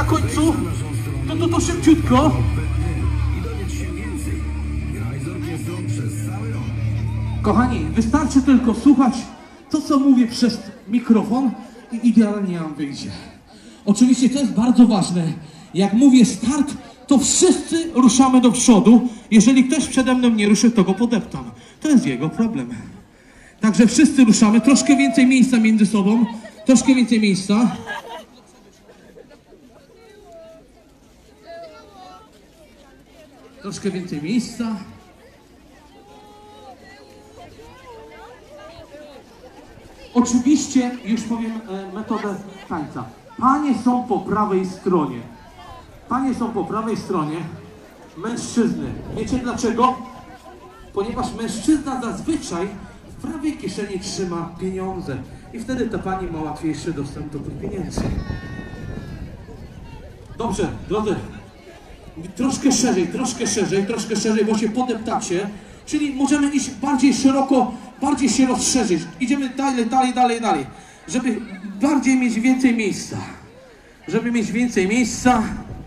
na końcu, to szybciutko. Kochani, wystarczy tylko słuchać to, co mówię przez mikrofon i idealnie nam wyjdzie. Oczywiście to jest bardzo ważne. Jak mówię start, to wszyscy ruszamy do przodu. Jeżeli ktoś przede mną nie ruszy, to go podeptam. To jest jego problem. Także wszyscy ruszamy. Troszkę więcej miejsca między sobą. Troszkę więcej miejsca. Troszkę więcej miejsca. Oczywiście, już powiem metodę tańca. Panie są po prawej stronie. Panie są po prawej stronie. Mężczyzny. Wiecie dlaczego? Ponieważ mężczyzna zazwyczaj w prawej kieszeni trzyma pieniądze. I wtedy ta pani ma łatwiejszy dostęp do tych pieniędzy. Dobrze, drodzy. Troszkę szerzej, bo się podeptacie. Czyli możemy iść bardziej szeroko, bardziej się rozszerzyć. Idziemy dalej. Żeby bardziej mieć więcej miejsca. Żeby mieć więcej miejsca.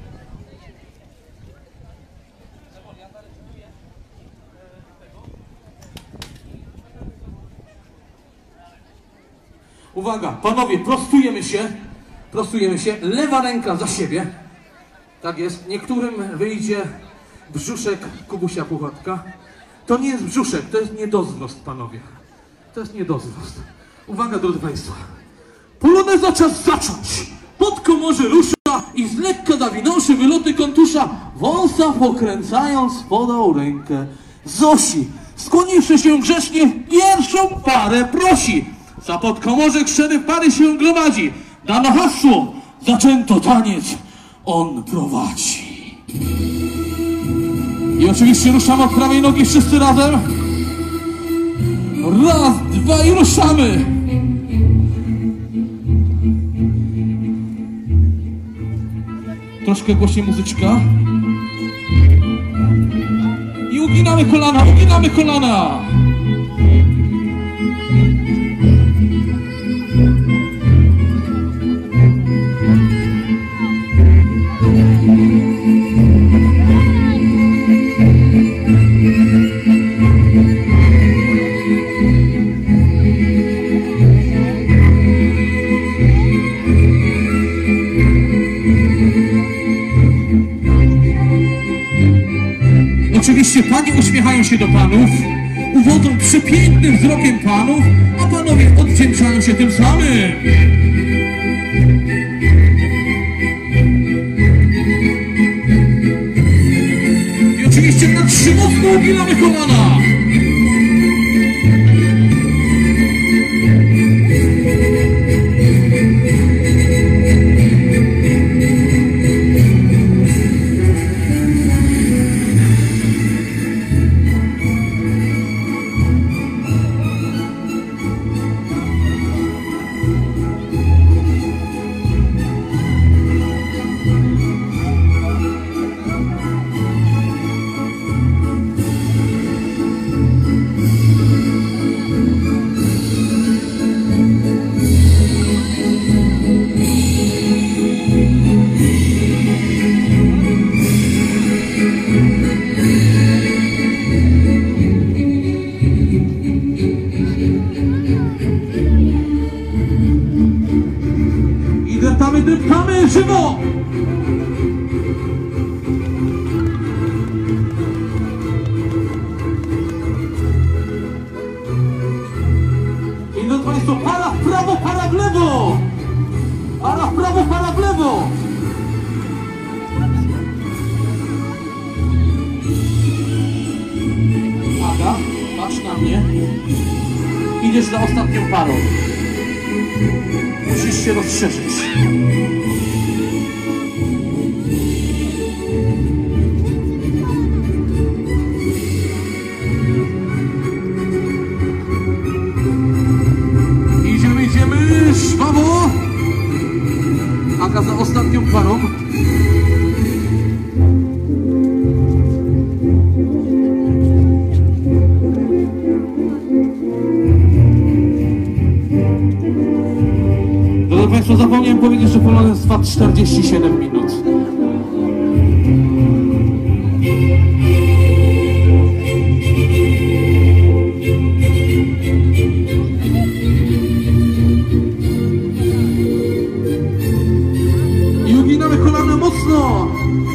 Uwaga, panowie, prostujemy się. Lewa ręka za siebie. Tak jest. Niektórym wyjdzie brzuszek Kubusia Puchatka. To nie jest brzuszek, to jest niedozwrost, panowie. To jest niedozwrost. Uwaga, drodzy państwo. Poloneza czas zacząć. Podkomorze rusza i z lekka zawinąwszy wyloty kontusza, wąsa pokręcając podał rękę Zosi. Skłoniwszy się grzecznie, pierwszą parę prosi. Za podkomorzek szereg pary się gromadzi. Dano hasło, zaczęto taniec, on prowadzi. I oczywiście ruszamy od prawej nogi wszyscy razem. Raz, dwa i ruszamy. Troszkę głośniej muzyczka. I uginamy kolana. Oczywiście panie uśmiechają się do panów, uwodzą przepięknym wzrokiem panów, a panowie odwdzięczają się tym samym. I oczywiście na trzy mocno uginamy kolana. Deptamy żywo! I drodzy państwo, para w prawo, para w lewo! Para w prawo, para w lewo! Uwaga, patrz na mnie. Idziesz za ostatnią parą. Musisz się rozszerzyć. Idziemy żwawo. Aga za ostatnią parą. Państwo, zapomniałem powiedzieć, że polonez trwa 47 minut. I uginamy kolana mocno.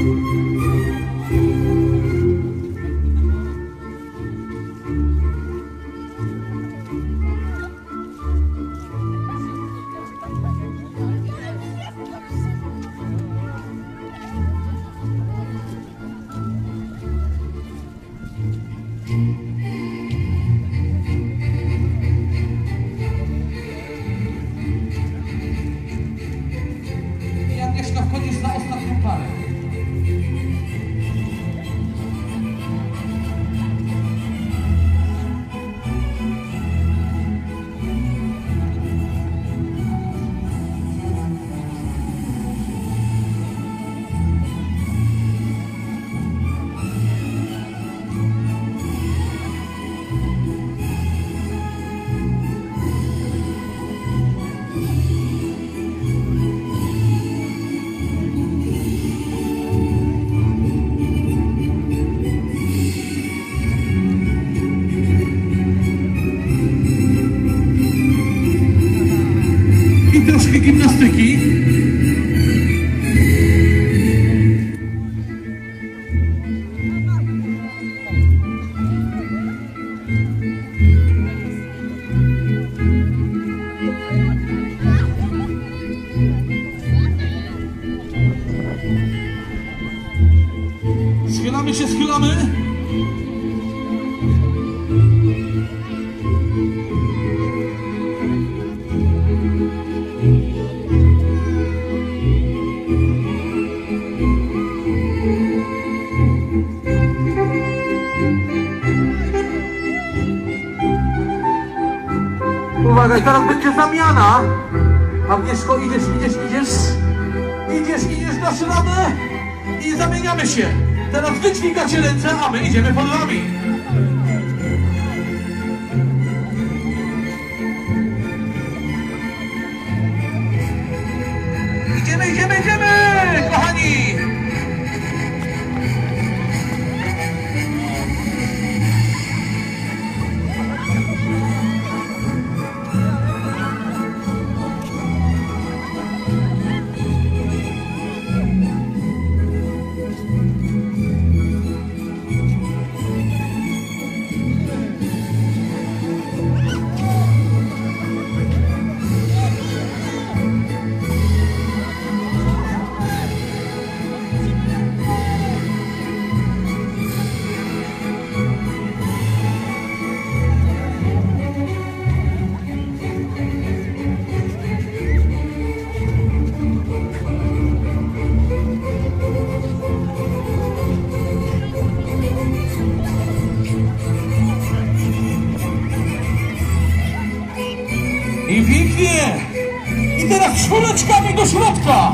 I Agnieszka, wchodzisz na ostatnią parę. I troszkę gimnastyki. Schylamy się, schylamy. Uwaga, i teraz będzie zamiana. Agnieszko, idziesz, dasz radę i zamieniamy się. Teraz wydźwigacie ręce, a my idziemy pod wami. Idziemy, kochani! I pięknie! I teraz czwóreczkami do środka!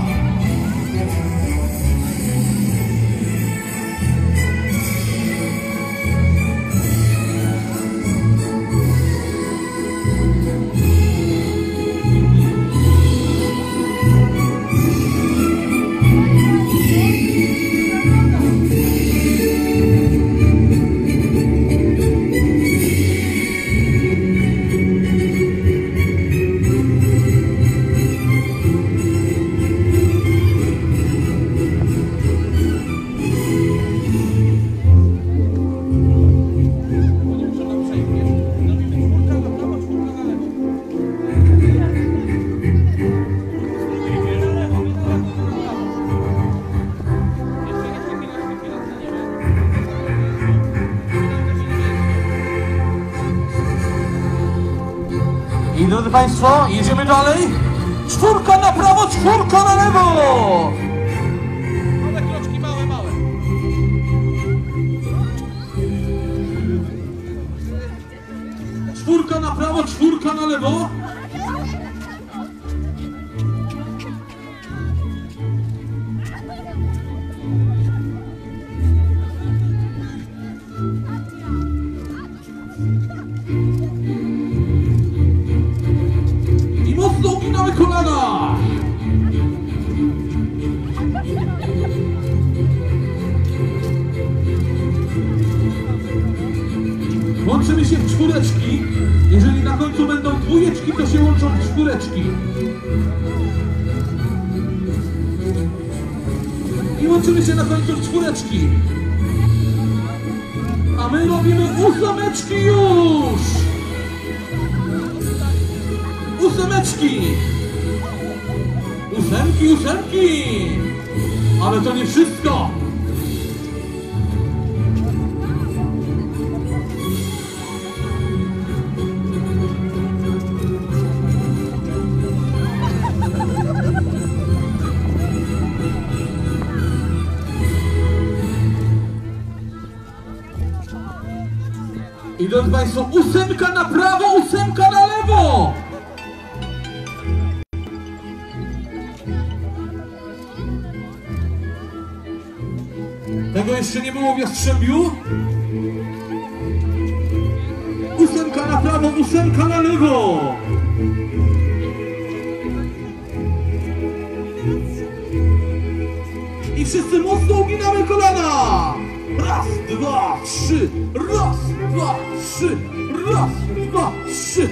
I drodzy Państwo, jedziemy dalej. Czwórka na prawo, czwórka na lewo. Małe kroczki, małe. Czwórka na prawo, czwórka na lewo. I mocno uginamy kolana. Łączymy się w czwóreczki. Jeżeli na końcu będą dwójeczki, to się łączą w czwóreczki. I łączymy się na końcu w czwóreczki. A my robimy ósemeczki już! Ósemeczki! Ósemki, ósemki! Ale to nie wszystko! I drodzy Państwo, ósemka na prawo, ósemka na lewo! Tego jeszcze nie było w Jastrzębiu. Ósemka na prawo, ósemka na lewo! I wszyscy mocno uginamy kolana! Raz, dwa, trzy! Raz, dwa, trzy! Raz, dwa, trzy!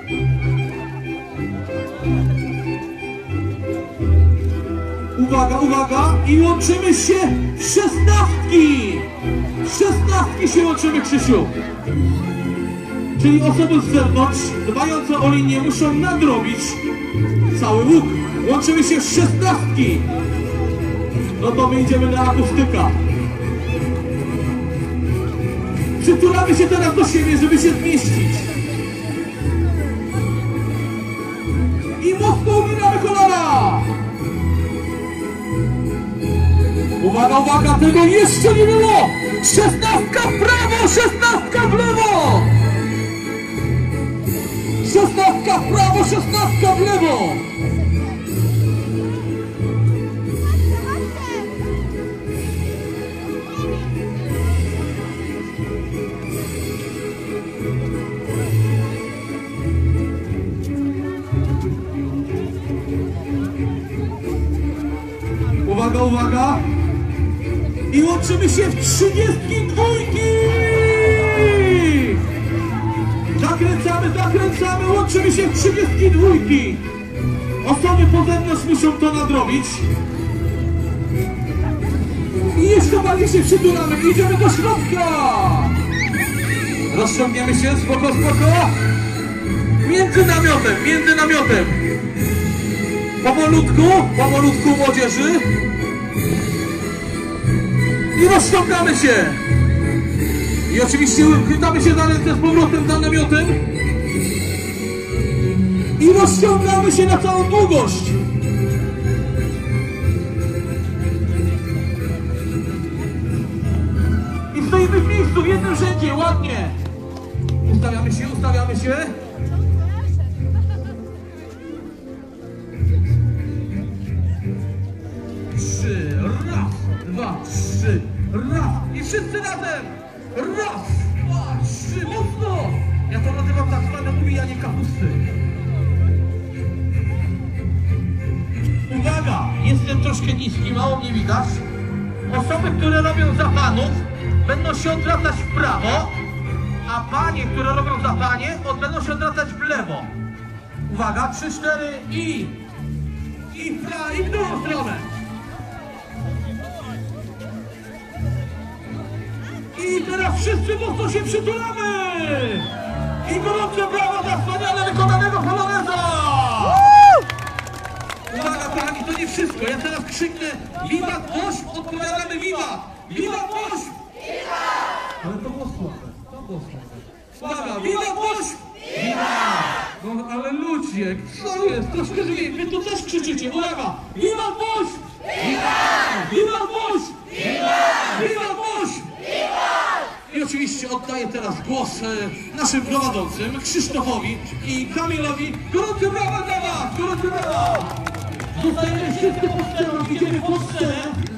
Uwaga, uwaga! I łączymy się w szesnastki! W szesnastki się łączymy, Krzysiu! Czyli osoby z zewnątrz, dbające o linię, muszą nadrobić cały łuk. Łączymy się w szesnastki! No to my idziemy na akustyka. Przytulamy się teraz do siebie, żeby się zmieścić. I mocno uginamy kolana. Uwaga, uwaga, tego jeszcze nie było. Szesnastka w prawo, szesnastka w lewo. Szesnastka w prawo, szesnastka w lewo. Uwaga, uwaga! I łączymy się w 32! Zakręcamy, zakręcamy, łączymy się w 32! Osoby po zewnątrz muszą to nadrobić. I jeszcze bardziej się przytulamy, idziemy do środka! Rozciągniemy się, spoko, spoko! Między namiotem, między namiotem! Powolutku młodzieży. I rozciągamy się. I oczywiście chwytamy się za ręce z powrotem za namiotem. I rozciągamy się na całą długość. I stoimy w miejscu, w jednym rzędzie, ładnie. Ustawiamy się, ustawiamy się. Raz, dwa, trzy, raz i wszyscy razem! Raz, dwa, trzy, mocno! Ja to nazywam tak zwane ubijanie kapusty. Uwaga! Jestem troszkę niski, mało mnie widać. Osoby, które robią za panów, będą się odwracać w prawo, a panie, które robią za panie, będą się odwracać w lewo. Uwaga, 3, 4 i w drugą stronę. I teraz wszyscy mocno się przytulamy! I gorące brawa dla wspaniale wykonanego poloneza! Uwaga, kochani, to nie wszystko. Ja teraz krzyknę Wiwat Wośp, odpowiadamy Wiwat! Wiwat Wośp! Ale to było słabe, to było słabe. Uwaga, Wiwat Wośp! No ale ludzie, co jest? Troszkę żyje, wy tu też krzyczycie. Uwaga! Wiwat Wośp! Wiwat Wośp! Wiwat Wośp! I oczywiście oddaję teraz głos naszym prowadzącym, Krzysztofowi i Kamilowi. Gorące brawa dla was! Gorące brawa! Zostajemy wszyscy pod sceną, idziemy pod scenę.